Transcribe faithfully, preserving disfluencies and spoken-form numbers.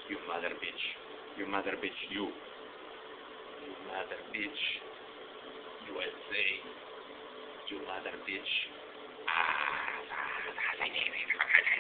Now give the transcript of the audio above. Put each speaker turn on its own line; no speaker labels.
You mother bitch. You mother bitch. You. You mother bitch. U S A. You mother bitch. Ah,